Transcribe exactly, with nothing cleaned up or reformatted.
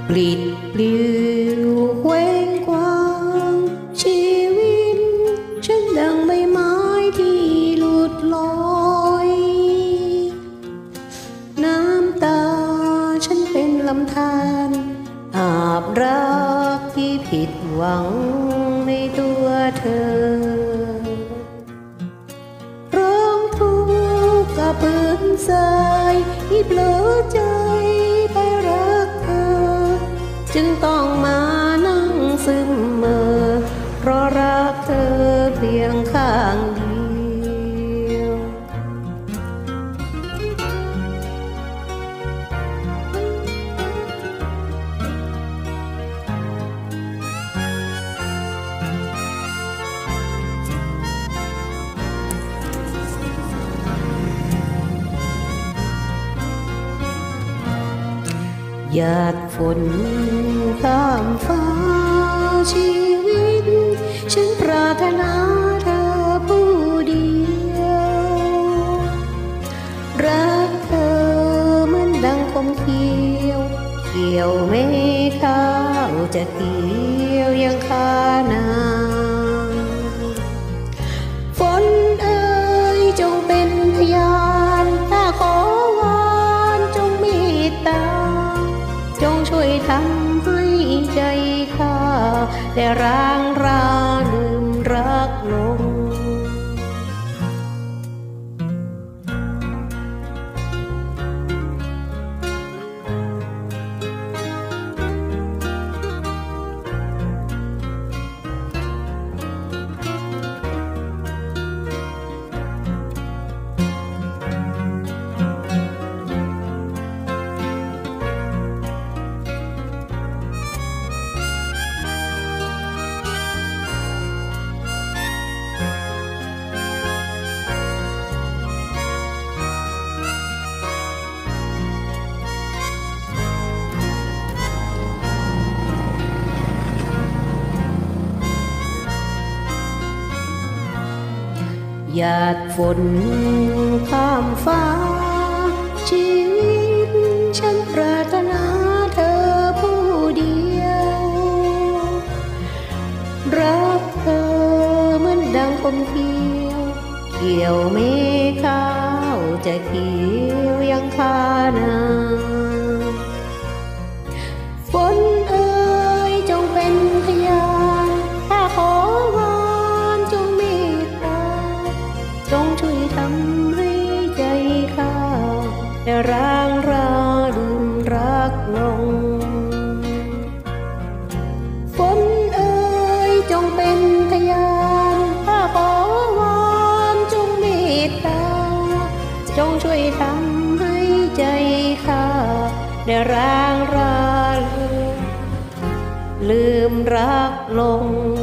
ปลิดปลิวเคว้งคว้างชีวิตฉันดังใบไม้ที่หลุดลอยน้ำตาฉันเป็นลำธารอาบรักที่ผิดหวังในตัวเธอร้องทุกข์กับปืนทรายที่เปลือใจไปรักเธอจึงต้องมานั่งซึมเมื่อเพราะรักเธอเพียงข้างเดียวหยาดฝนข้ามฟ้าชีวิตฉันปรารถนาเธอผู้เดียวรักเธอเหมือนดังคมเขียวเกี่ยวไม่ข้าวจะเกี่ยวยังคานางฝนเอ่ยจงเป็นพยานถ้าขอวานจงเมตตาจงช่วยทำให้ใจข้าได้ร้างราลืมรักลงหยาดฝนข้ามฟ้าชีวิตฉันปรารถนาเธอผู้เดียวรักเธอเหมือนดังคมเขียวเกี่ยวเมฆขาวจะเกี่ยวยังคานางฝนเอ่ยจงเป็นพยานถ้าขอวานจงเมตตาจงช่วยทำให้ใจข้าได้ร้างราลืมรักลงฝนเอ่ยจงเป็นพยานถ้าขอวานจงเมตตาจงช่วยทำให้ใจข้าได้ร้างราลืมรักลง